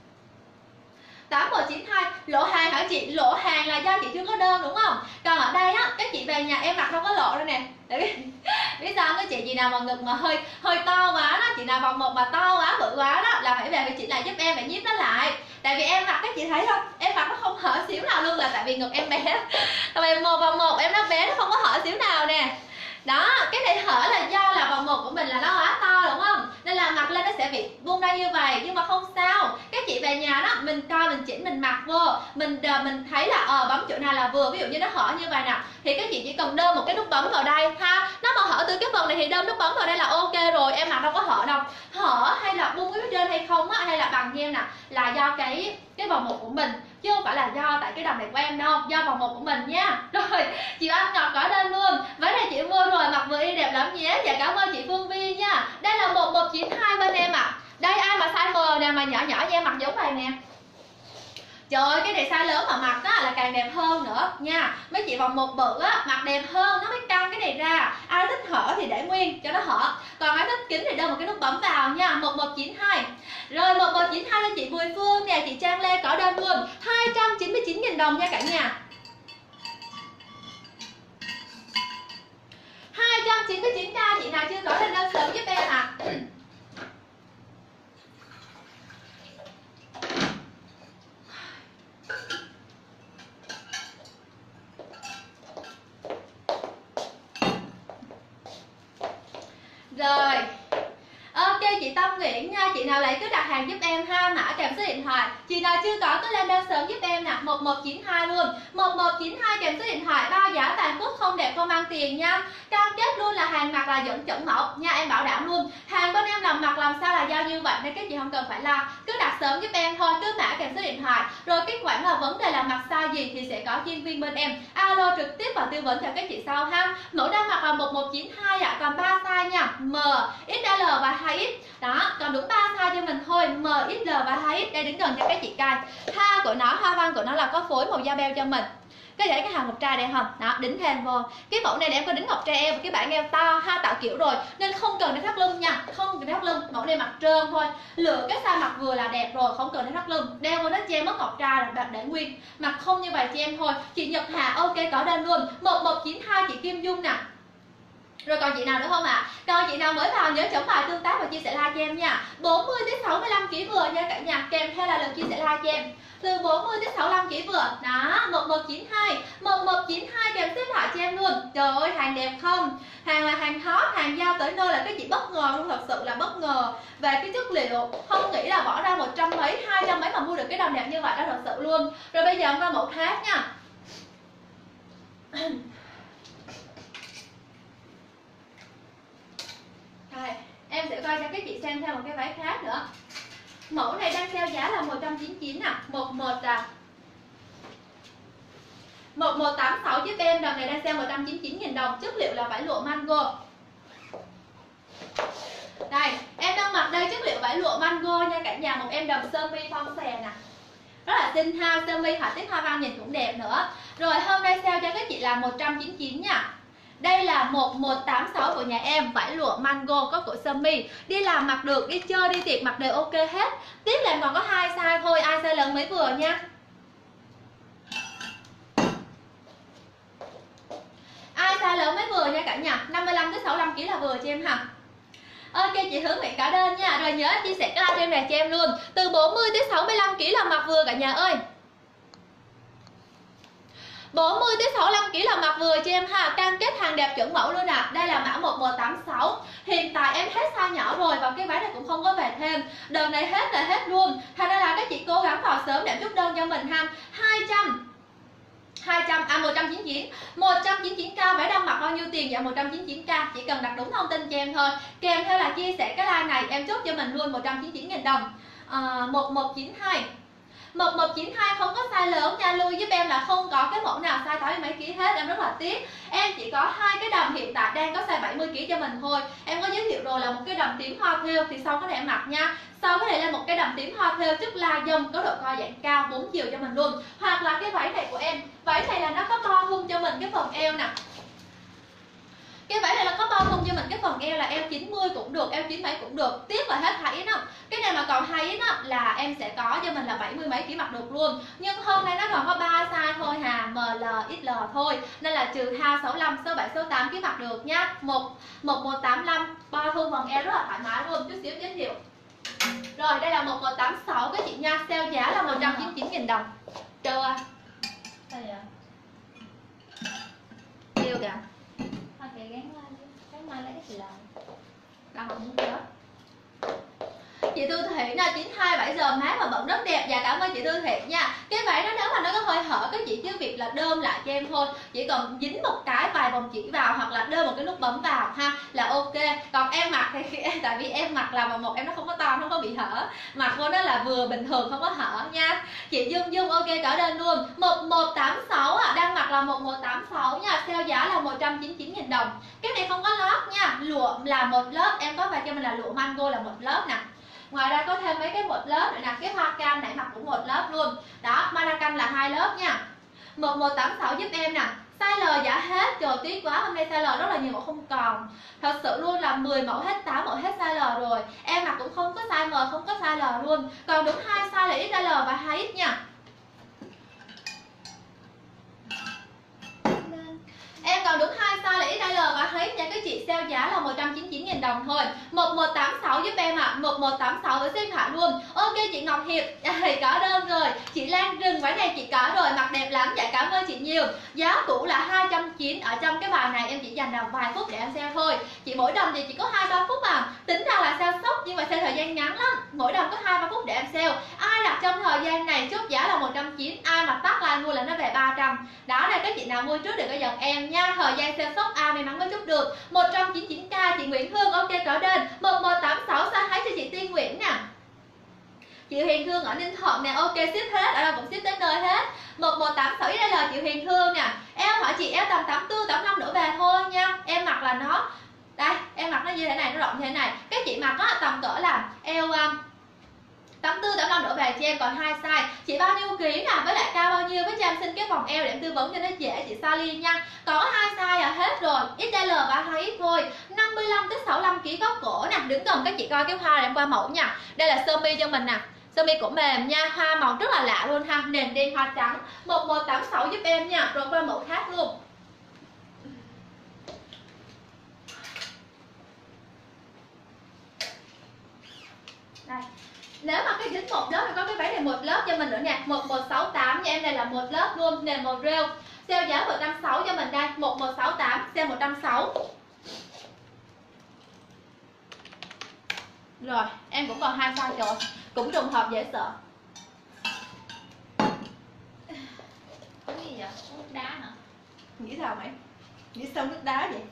8192 lộ hàng hả chị? Lộ hàng là do chị chưa có đơn đúng không? Còn ở đây á, các chị về nhà em mặc không có lộ đâu nè. Biết sao cái chị nào mà ngực mà hơi to quá đó, chị nào vòng một mà to quá, bự quá đó là phải về với chị lại giúp em, phải nhíp nó lại. Tại vì em mặc các chị thấy không, em mặc nó không hở xíu nào luôn, là tại vì ngực em bé. Tại vì một vòng một em nó bé, nó không có hở xíu nào nè. Đó, cái này hở là do là vòng một của mình là nó quá to đúng không? Nên là mặc lên nó sẽ bị vung ra như vậy. Nhưng mà không sao, các chị về nhà đó, mình coi, mình chỉnh, mình mặc vô, mình thấy là bấm chỗ nào là vừa. Ví dụ như nó hở như vậy nè, thì các chị chỉ cần đơm một cái nút bấm vào đây ha. Nó mà hở từ cái phần này thì đơm nút bấm vào đây là ok rồi. Em mặc đâu có hở đâu. Hở hay là bung cái phía trên hay không á, hay là bằng như em nè, là do cái vòng một của mình, chứ không phải là do tại cái đầm này của em đâu, do vòng một của mình nha. Rồi chị Anh Ngọc có lên luôn, váy này chị mua rồi, mặc vừa đi đẹp lắm nhé. Dạ cảm ơn chị Phương Vi nha. Đây là 1192 bên em ạ. Đây ai mà size M nè, mà nhỏ nhỏ như em mặc giống này nè. Trời ơi, cái này size lớn mà mặc á là càng đẹp hơn nữa nha. Mấy chị vòng một bự á, mặc đẹp hơn, nó mới căng cái này ra. Ai thích hở thì để nguyên cho nó hở. Còn ai thích kín thì đơn một cái nút bấm vào nha. 1192. Rồi 1192 cho chị Bùi Phương nè, chị Trang Lê có đơn luôn. 299.000 đồng nha cả nhà. 299k, chị nào chưa có lên đơn sớm giúp em ạ. Rồi, ok chị Tâm Nguyễn nha. Chị nào lấy cứ đặt hàng giúp em ha, mã kèm số điện thoại. Chị nào chưa có cứ lên đơn sớm giúp em nè. 1192 luôn. 1192 kèm số điện thoại. Bao giá toàn quốc, không đẹp không mang tiền nha. Cam kết luôn là hàng mặc là vẫn chuẩn mẫu nha, em bảo đảm luôn. Hàng bên em làm mặc làm sao là giao như vậy, nên các chị không cần phải lo. Cứ đặt sớm giúp em thôi, cứ mã kèm số điện thoại. Rồi cái khoản là vấn đề là mặc size gì thì sẽ có chuyên viên bên em alo trực tiếp và tư vấn cho các chị sau ha. Mẫu đang mặc là 1192 ạ. Còn 3 size nha, M, XL và 2X. Đó, còn đúng 3 size cho mình thôi, M, XL và 2X. Đây đứng gần cho các chị coi. Hoa của nó, hoa văn của nó là có phối màu da beo cho mình. Có để cái hàng ngọc trai đây không? Đó, đính thêm vô. Cái mẫu này để em có đính ngọc trai eo và cái bản eo to ha, tạo kiểu rồi nên không cần đến thắt lưng nha, không cần đến thắt lưng. Mẫu này mặc trơn thôi, lựa cái size mặc vừa là đẹp rồi, không cần đến thắt lưng. Đeo vô nó che mất ngọc trai là để nguyên. Mặc không như vậy cho em thôi. Chị Nhật Hà ok có đơn luôn. 1192 chị Kim Dung nè. Rồi còn chị nào nữa không ạ? Còn chị nào mới vào nhớ chấm bài tương tác và chia sẻ like cho em nha. 40 tới 65 kg vừa nha cả nhà, kèm theo là lượt chia sẻ like cho em. Từ 40 tới 65 kg vừa. Đó, 1192 kèm xếp lại cho em luôn. Trời ơi hàng đẹp không? Hàng là hàng hot, hàng giao tới nơi là cái chị bất ngờ luôn, thật sự là bất ngờ về cái chất liệu. Không nghĩ là bỏ ra 100 mấy, 200 mấy mà mua được cái đầm đẹp như vậy đó, thật sự luôn. Rồi bây giờ em qua mẫu khác nha. Rồi, em sẽ coi cho các chị xem thêm một cái váy khác nữa. Mẫu này đang sale giá là 199 nè, 1186 giúp em, đầm này đang sale 199.000 đồng, chất liệu là vải lụa mango. Đây, em đang mặc đây chất liệu vải lụa mango nha cả nhà, một em đầm sơ mi phong xè nè. Rất là xinh ha, sơ mi họa tiết hoa văn nhìn cũng đẹp nữa. Rồi hôm nay sale cho các chị là 199 nha. Đây là 1186 của nhà em, vải lụa mango có cổ sơ mi. Đi làm mặc được, đi chơi, đi tiệc mặc đều ok hết. Tiếp là em còn có 2 size thôi, ai size lớn mới vừa nha. Ai size lớn mới vừa nha cả nhà, 55 tới 65 kg là vừa cho em ha. Ok chị Hứa Nguyễn cả đơn nha. Rồi nhớ chia sẻ cái livestream này cho em luôn. Từ 40 tới 65 kg là mặc vừa cả nhà ơi. 40 tới 65 kg là mặc vừa cho em ha, cam kết hàng đẹp chuẩn mẫu luôn ạ. Đây là mã 1186. Hiện tại em hết size nhỏ rồi và cái váy này cũng không có về thêm. Đợt này hết là hết luôn. Thành ra là các chị cố gắng vào sớm để chốt đơn cho mình ha. 199k, váy đang mặc bao nhiêu tiền? Dạ 199k, chỉ cần đặt đúng thông tin cho em thôi. Kèm theo là chia sẻ cái like này em chốt cho mình luôn 199.000 đồng. 1192 không có size lớn nha, lưu giúp em là không có cái mẫu nào size 80 mấy ký hết, em rất là tiếc. Em chỉ có 2 cái đầm hiện tại đang có size 70 kg cho mình thôi. Em có giới thiệu rồi là một cái đầm tím hoa thêu thì sau có thể mặc nha. Sau có thể là một cái đầm tím hoa thêu chất la dông có độ co giãn cao 4 chiều cho mình luôn. Hoặc là cái váy này của em, váy này là nó có bo thun cho mình cái phần eo nè. Cái váy này nó có bao thun cho mình cái phần eo là eo 90 cũng được, eo 97 cũng được. Tiếc là hết 2X đó. Cái này mà còn 2X đó là em sẽ có cho mình là 70 mấy ký mặc được luôn. Nhưng hôm nay nó còn có 3 size thôi hà, ML, XL thôi. Nên là trừ hao 65, 67, 68 ký mặc được nhá. 1185 bao thun phần eo rất là thoải mái luôn. Chút xíu giới thiệu. Rồi đây là 1186 các chị nha, sale giá là 199.000 đồng. Chưa? Sao vậy? Yêu kìa. Thôi kìa gắn lên đi, gắn mai lấy XL. Đâu không muốn chết. Chị Tư Thị nè, 927 giờ mát và bận rất đẹp. Dạ cảm ơn chị Tư Thị nha. Cái váy đó nếu mà nó có hơi hở các chị, chứ việc là đơm lại cho em thôi. Chỉ cần dính một cái vài vòng chỉ vào hoặc là đơm một cái nút bấm vào ha là ok. Còn em mặc thì tại vì em mặc là một em nó không có to, nó không có bị hở. Mặc vô nó là vừa bình thường không có hở nha. Chị Dung Dung ok cả đơn luôn. 1186 à, đang mặc là 1186 nha, sale giá là 199.000 đồng. Cái này không có lót nha, lụa là một lớp, em có vào cho mình là lụa mango là một lớp nè. Ngoài ra có thêm mấy cái một lớp nữa nè, cái hoa cam nãy mặc cũng một lớp luôn. Đó, Maracanh là 2 lớp nha. 1186 giúp em nè. Size L giả hết, trời tiếc quá, hôm nay size L rất là nhiều mẫu không còn. Thật sự luôn là 10 mẫu hết, 8 mẫu hết size L rồi. Em mặc cũng không có size M, không có size L luôn. Còn đúng 2 size là XL và 2X nha. Em còn đúng 2 size là XL và hết nha các chị, sale giá là 199.000 đồng thôi. 1186 giúp em ạ, 1186 với số điện thoại luôn. Ok chị Ngọc Hiệp, có đơn rồi. Chị Lan Rừng, váy này chị có rồi, mặc đẹp lắm, dạ cảm ơn chị nhiều. Giá cũ là 290, ở trong cái bài này em chỉ dành vài phút để em sale thôi. Chị mỗi đồng thì chỉ có 2-3 phút à. Tính ra là sale sốc nhưng mà sale thời gian ngắn lắm. Mỗi đồng có 2-3 phút để em sale. Ai đặt trong thời gian này chốt giá là 190, ai mà tắt like mua là nó về 300. Đó là các chị nào mua trước được cái dần em nha. Thời gian sale sốc ai may mắn mới chốt được. 199k chị Nguyễn Hương ok có đơn. 1186 size thấy cho chị Tiên Nguyễn nè. Chị Huyền Hương ở Ninh Thuận nè, ok ship hết, ở đâu cũng ship tới nơi hết. 1186 đây là chị Huyền Hương nè. Eo hỏi chị eo tầm 84, 85 đổ về thôi nha. Em mặc là nó đây, em mặc nó như thế này, nó rộng như thế này. Các chị mặc á tầm cỡ là eo 84, 85 đổ về cho em, còn 2 size. Chị bao nhiêu ký nè, với lại cao bao nhiêu, với cho em xin cái vòng eo để em tư vấn cho nó dễ chị Sally nha. Có 2 size là hết rồi, XL và 2X thôi. 55 tới 65 kg góc cổ nè, đứng gần các chị coi cái hoa này em qua mẫu nha. Đây là sơ mi cho mình nè. Sơ mi cổ mềm nha, hoa màu rất là lạ luôn ha, nền đen hoa trắng. 1186 giúp em nha, rồi qua mẫu khác luôn. Đây. Nếu mà cái dính một lớp thì có cái váy này một lớp cho mình nữa nè, 1168 nha em, này là một lớp luôn, nền màu rêu. Sale giá 160 cho mình đây, 1168, sale 160. Rồi, em cũng còn 2 size rồi, cũng trùng hợp dễ sợ. Cái gì vậy? Nước đá hả? Nghĩ sao mày? Nghĩ sao nước đá vậy?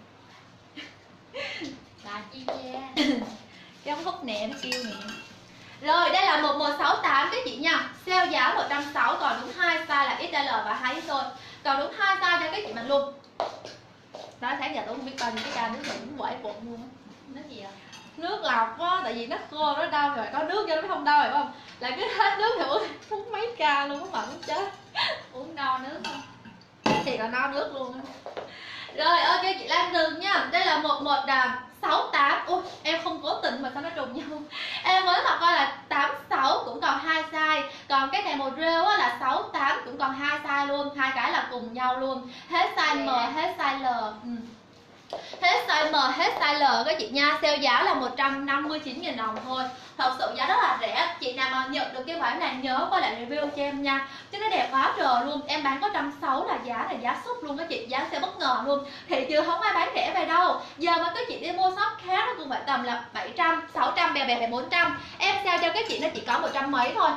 Là chi che. Cái ống hút nè, nó kêu nè. Rồi, đây là 1168 các chị nha. Sale giá 160, còn đúng 2 size là XL và 2X thôi. Còn đúng 2 size cho các chị mình luôn. Đó, sáng giờ tôi không biết bao nhiêu cái ca nước này cũng quẩy bụng luôn á. Nước gì vậy? Nước lọc á, tại vì nó khô nó đau rồi có nước cho nó mới không đau, phải không? Là cứ hết nước thì uống mấy ca luôn, các bạn muốn chết. Uống no nước không? Thì còn no nước luôn á. Rồi, ok chị Lan Rừng nha. Đây là 1168. Ui, em không cố tình mà sao nó trùng nhau. Em mới mà coi là 86 cũng còn 2 size. Còn cái này màu rêu á là 68 cũng còn 2 size luôn. Hai cái là cùng nhau luôn. Hết size M, hết size L. Hết size M, hết size L các chị nha. Sale giá là 159.000 đồng thôi. Thật sự giá rất là rẻ. Chị nào mà nhận được cái váy này nhớ qua lại review cho em nha. Chứ nó đẹp quá trời luôn. Em bán có 160 là giá này giá sút luôn các chị. Giá sẽ bất ngờ luôn. Thị trường không ai bán rẻ về đâu. Giờ mà các chị đi mua shop khác nó cũng phải tầm là 700, 600, bè bè 400. Em sale cho các chị nó chỉ có 100 mấy thôi.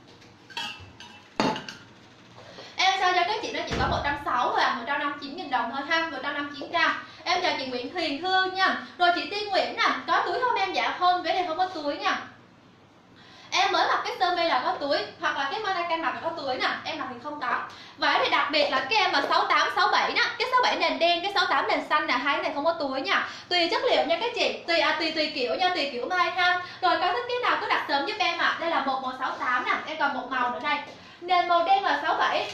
Em sao cho các chị nó chỉ có 160 thôi à, 159.000 đồng thôi ha, 159k. Em chào chị Nguyễn Huyền Thương nha. Rồi chị Tiên Nguyễn nè, có túi không em? Dạ không, cái này không có túi nha. Em mới mặc cái sơ mi là có túi, hoặc là cái mannequin mặc là có túi nè, em mặc thì không có. Váy thì đặc biệt là cái em mà 68, 67 nè, cái 67 nền đen, cái 68 nền xanh nè, hai cái này không có túi nha. Tùy chất liệu nha các chị, tùy kiểu nha, tùy kiểu may ha. Rồi có thích cái nào cứ đặt sớm giúp em ạ. Đây là 1168 nè, em còn một màu nữa đây. Nền màu đen là 67.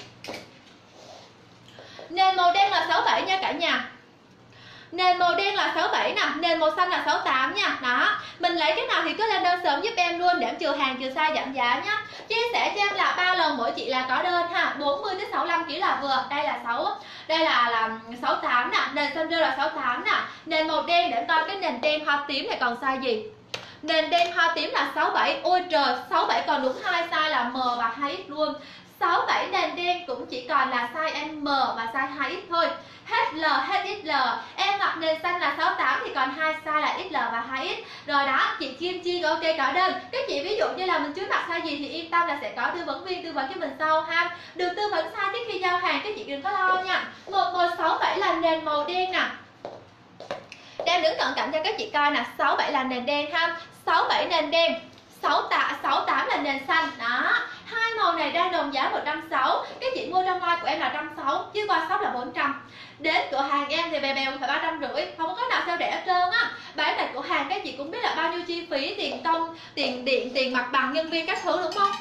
Nền màu đen là 67 nha cả nhà. Nền màu đen là 67 nè, nền màu xanh là 68 nha. Đó, mình lấy cái nào thì cứ lên đơn sớm giúp em luôn để em trừ hàng trừ size giảm giá nhá. Chia sẻ cho em là 3 lần mỗi chị là có đơn ha, 40 đến 65 kg là vừa. Đây là 6, đây là 68 nè, nền xanh rêu là 68 nè. Nền màu đen để em coi cái nền đen hoa tím này còn size gì. Nền đen hoa tím là 67. Ôi trời, 67 còn đúng 2 size là M và 2X luôn. 67 nền đen cũng chỉ còn là size M và size 2X thôi. Hết L, hết XL. Em mặc nền xanh là 68 thì còn 2 size là XL và 2X. Rồi đó, chị Kim Chi ok có đơn. Các chị ví dụ như là mình chưa mặc size gì thì yên tâm là sẽ có tư vấn viên tư vấn cho mình sau ha. Được tư vấn size trước khi giao hàng, các chị đừng có lo nha. 1167 là nền màu đen nè. Đem đứng cận cảnh cho các chị coi nè, 67 là nền đen ha. 67 nền đen, 68 là nền xanh. Đó, hai màu này đang đồng giá 160. Các chị mua trong live của em là 160, chứ qua shop là 400. Đến cửa hàng em thì bèo bèo phải 350, không có nào sao rẻ hết trơn á. Bán tại cửa hàng các chị cũng biết là bao nhiêu chi phí, tiền công, tiền điện, tiền mặt bằng nhân viên các thứ đúng không?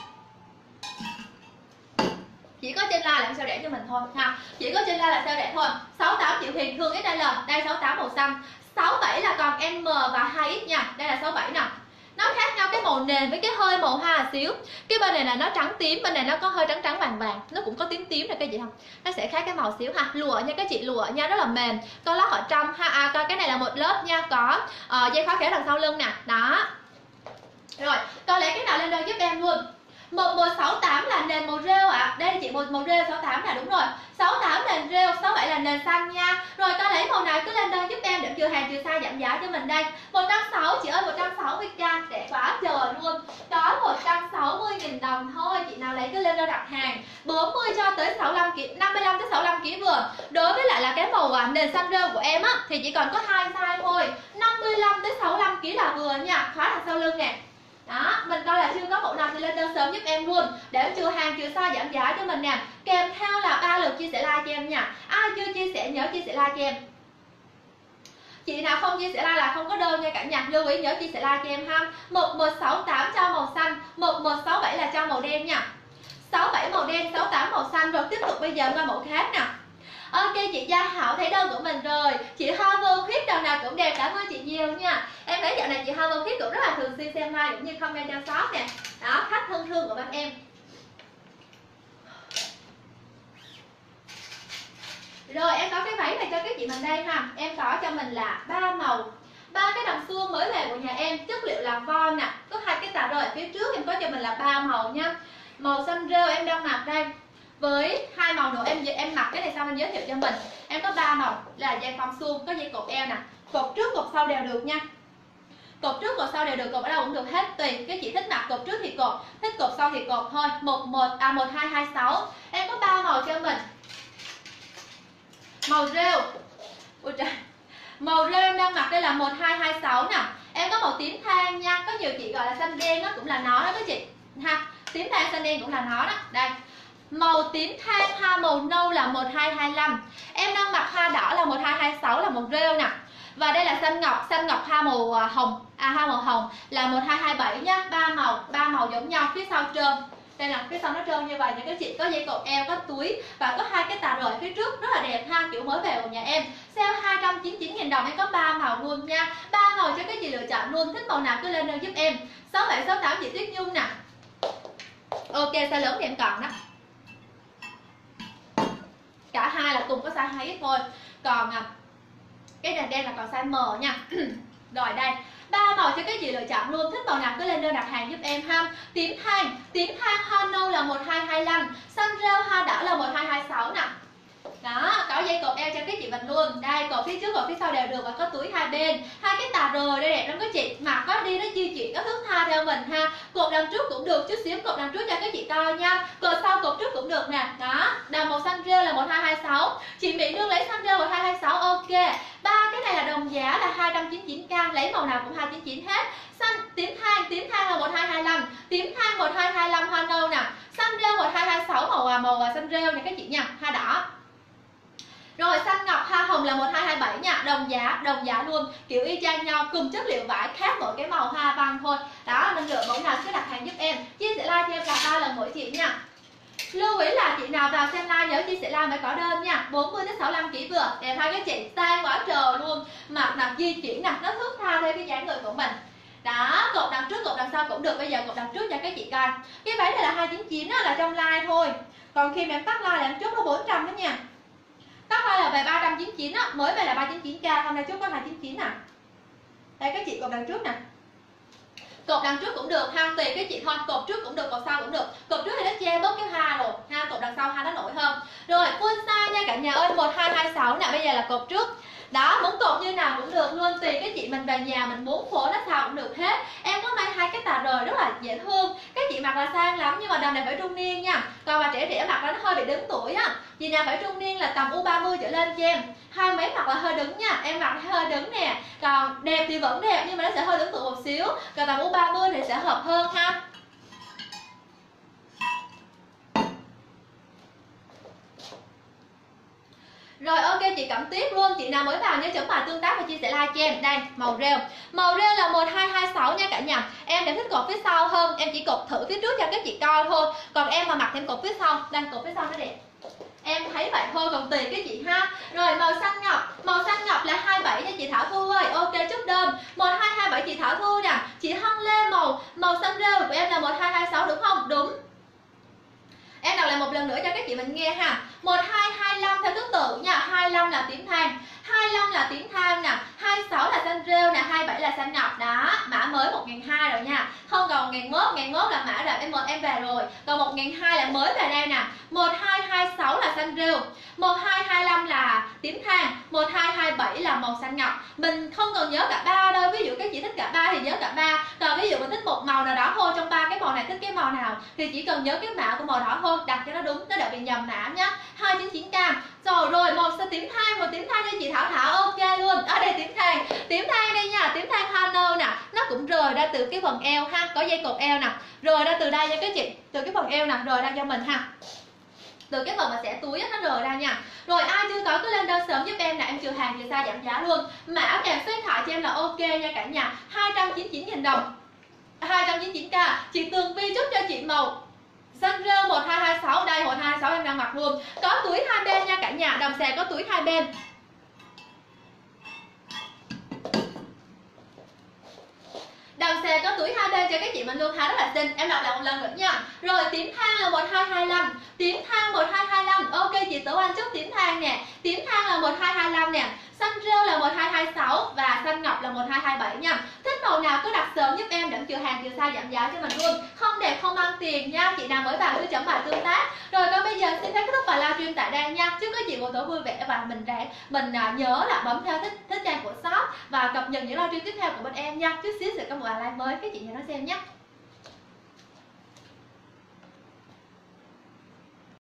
Chỉ có trên live là em sao rẻ cho mình thôi ha. Chỉ có trên live là sao rẻ thôi. 68 triệu Huyền Thương XL, đây 68 màu xanh. 67 là còn M và 2X nha. Đây là 67 nè. Nó khác nhau cái màu nền với cái hơi màu hoa xíu. Cái bên này là nó trắng tím, bên này nó có hơi trắng trắng vàng vàng, nó cũng có tím tím này các chị không? Nó sẽ khác cái màu xíu ha. Lụa nha các chị, lụa nha, rất là mềm. Có lót ở trong ha. Coi cái này là một lớp nha, có dây khóa kéo đằng sau lưng nè. Đó. Rồi, coi lấy cái nào lên đơn giúp em luôn. 1168 là nền màu rêu ạ. Đây chị màu rêu 68 là đúng rồi. 68 nền rêu, 67 là nền xanh nha. Rồi coi lấy màu nào cứ lên đơn giúp em để trừ hàng trừ size giảm giá cho mình đây. 160 chị ơi, 160k để quá trời luôn. Có 160.000 đồng thôi. Chị nào lấy cứ lên đơn đặt hàng. 40 cho tới 65 kg, 55 tới 65 kg vừa. Đối với lại là cái màu nền xanh rêu của em á thì chỉ còn có 2 size thôi. 55 tới 65 kg là vừa nha. Khóa đằng sau lưng nè. Đó, mình coi là chưa có mẫu nào thì lên đơn sớm giúp em luôn để em trừ hàng trừ size giảm giá cho mình nè. Kèm theo là 3 lượt chia sẻ like cho em nha. Ai chưa chia sẻ nhớ chia sẻ like cho em. Chị nào không chia sẻ like là không có đơn nha cả nhà. Lưu ý nhớ chia sẻ like cho em ha. 1168 cho màu xanh, 1167 là cho màu đen nha. 67 màu đen, 68 màu xanh. Rồi tiếp tục bây giờ qua mẫu khác nè. Ok chị Gia Hảo thấy đơn của mình rồi. Chị Hoa Vô Khuyết đầu nào cũng đẹp, cảm ơn chị nhiều nha. Em thấy dạo này chị Hoa Vô Khuyết cũng rất là thường xuyên xem live cũng như comment cho shop nè. Đó, khách thân thương của bên em. Rồi em có cái váy này cho các chị mình đây ha. Em có cho mình là 3 màu, 3 cái đầm suông mới về của nhà em, chất liệu là von nè, có 2 cái tà rơi ở phía trước em có cho mình là 3 màu nha. Màu xanh rêu em đang mặc đây với 2 màu nữa, em mặc cái này xong em giới thiệu cho mình. Em có 3 màu là dây phong suông, có dây cột eo nè, cột trước cột sau đều được nha. Cột trước cột sau đều được, cột ở đâu cũng được hết, tùy cái chị thích mặc cột trước thì cột, thích cột sau thì cột thôi. 1226. Em có 3 màu cho mình. Màu rêu. Ôi trời. Màu rêu em đang mặc đây là 1226 nè. Em có màu tím than nha, có nhiều chị gọi là xanh đen, nó cũng là nó đó các chị ha. Tím than xanh đen cũng là nó đó. Đây. Màu tím than hoa màu nâu là 1225. Em đang mặc hoa đỏ là 1226 là màu rêu nè. Và đây là xanh ngọc hoa màu hồng, hoa màu hồng là 1227 nhá, 3 màu giống nhau, phía sau trơn. Đây là phía sau nó trơn như vậy nha các chị, có dây cột eo, có túi và có 2 cái tà rời phía trước rất là đẹp ha, kiểu mới về của nhà em. Sale 299.000 đồng, em có 3 màu luôn nha. 3 màu cho các chị lựa chọn luôn, thích màu nào cứ lên đơn giúp em. 6768 chị Tuyết Nhung nè. Ok, size lớn thì em còn đó. Cả hai là cùng có size 2X thôi. Còn cái này đen là còn size M nha. Rồi đây, 3 màu cho các chị lựa chọn luôn, thích màu nào cứ lên đơn đặt hàng giúp em ha. Tím than hoa nâu là 1225, xanh rêu hoa đỏ là 1226 nè. Đó, có dây cột eo cho các chị mình luôn. Đây, cột phía trước và phía sau đều được và có túi hai bên. 2 cái tà rời đây đẹp lắm các chị. Mặc có đi nó di chuyển có thước tha theo mình ha. Cột đằng trước cũng được, chút xíu cột đằng trước cho các chị coi nha. Cột sau cột trước cũng được nè. Đó, đồng màu xanh rêu là 1226. Chị Mỹ Nương lấy xanh rêu 1226 ok. 3 cái này là đồng giá là 299k, lấy màu nào cũng 299 hết. Tím than là 1225, tím than 1225 hoa nâu nè. Xanh rêu 1226 màu xanh rêu này các chị nha, hoa đỏ. Rồi xanh ngọc hoa hồng là 1227 nha, đồng giá luôn, kiểu y chang nhau, cùng chất liệu vải khác mỗi cái màu hoa văn thôi. Đó, nên lựa mẫu nào cứ đặt hàng giúp em. Chia sẻ like cho em là 3 lần mỗi chị nha. Lưu ý là chị nào vào xem live nhớ chia sẻ like mới có đơn nha. 40 đến 65 kg vừa, đẹp hai các chị, sang quá trời luôn. Mặc di chuyển nè, nó thước tha theo cái dáng người của mình. Đó, cột đằng trước cột đằng sau cũng được, bây giờ cột đằng trước cho các chị coi. Cái váy này là 299 á, là trong live thôi. Còn khi mà em tắt live là em chốt nó 400 đó nha. Tắt live là về 399 á, mới về là 399k, hôm nay chốt có 299 nè. Đây các chị, cột đằng trước nè. Cột đằng trước cũng được ha, tùy các chị thôi, cột trước cũng được, cột sau cũng được. Cột trước thì nó che bớt cái hoa rồi ha, cột đằng sau hoa nó nổi hơn. Rồi full size nha cả nhà ơi, 1226 nè, bây giờ là cột trước. Đó, muốn cột như nào cũng được luôn, tùy cái chị mình về nhà mình muốn phổ nó sao cũng được hết. Em có may 2 cái tà rời rất là dễ thương. Các chị mặc là sang lắm nhưng mà đầm này phải trung niên nha. Còn mà trẻ mặc nó hơi bị đứng tuổi á. Chị nào phải trung niên là tầm U30 trở lên cho em. 2 mấy mặc là hơi đứng nha, em mặc hơi đứng nè. Còn đẹp thì vẫn đẹp nhưng mà nó sẽ hơi đứng tuổi một xíu. Còn tầm U30 thì sẽ hợp hơn ha. Rồi ok chị Cẩm Tuyết luôn, chị nào mới vào nhớ chấm bài tương tác và chia sẻ like cho em. Đây, màu rêu. Màu rêu là 1226 nha cả nhà. Em thích cột phía sau hơn, em chỉ cột thử phía trước cho các chị coi thôi. Còn em mà mặc thêm cột phía sau, đây cột phía sau nó đẹp. Em thấy vậy thôi, còn tùy các chị ha. Rồi màu xanh ngọc là 27 nha chị Thảo Thu ơi. Ok chốt đơn. 1227 chị Thảo Thu nè. Chị Hân Lê màu xanh rêu của em là 1226 đúng không? Đúng. Em đọc lại một lần nữa cho các chị mình nghe ha. 1225 theo thứ tự nha, 25 là tím than, 25 là tím than nè, 26 là xanh rêu nè, 27 là xanh ngọc đó. Mã mới 1002 rồi nha. Không còn 1001 là mã rồi em về rồi. Còn 1002 là mới về đây nè. 1226 là xanh rêu, 1225 là tím than, 1227 là màu xanh ngọc. Mình không cần nhớ cả ba đâu, ví dụ các chị thích cả ba thì nhớ cả ba. Còn ví dụ mình thích một màu nào đó thôi, trong ba cái màu này thích cái màu nào thì chỉ cần nhớ cái mã của màu đó thôi, đặt cho nó đúng, nó đỡ bị nhầm mã nhá. 299k. Rồi màu tím than cho chị Thảo ok luôn. Ở đây tím than đây nha, tím than hoa nâu nè, nó cũng rời ra từ cái phần eo ha, có dây cột eo nè, rời ra từ đây nha các chị, từ cái phần eo nè, rời ra cho mình ha. Từ cái phần mà xẻ túi nó rời ra nha. Rồi ai chưa có cứ lên đơn sớm giúp em nè, em trừ hàng trừ xa giảm giá luôn. Mã kèm số điện thoại cho em là ok nha cả nhà. 299.000 đồng. 299k. Chị Tường Vi chúc cho chị màu xanh rêu 1226, đây 1226 em đang mặc luôn. Có túi hai bên nha cả nhà, đầm xẻ có túi hai bên. Đầm xè có túi hai bên cho các chị mình luôn ha, rất là xinh. Em đọc lại một lần nữa nha. Rồi tím than là 1225, tím than 1225. Ok chị Tử Anh chúc tím than nè. Tím than là 1225 nè. xanh rêu là 1226 và xanh ngọc là 1227 nha. Thích màu nào cứ đặt sớm giúp em, đặng chừa hàng chừa xa giảm giá cho mình luôn. Không đẹp không ăn tiền nha, chị nào mới vào cứ chấm bài tương tác. Rồi còn bây giờ xin phép kết thúc bài livestream tại đây nha. Chúc các chị buổi tối vui vẻ và mình nhớ là bấm theo thích trang của shop và cập nhật những livestream tiếp theo của bên em nha. Chút xíu sẽ có một bài live mới các chị nhớ nó xem nhé.